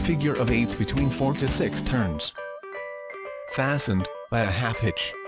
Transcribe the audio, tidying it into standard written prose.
figure of 8s between 4 to 6 turns. Fastened by a half hitch.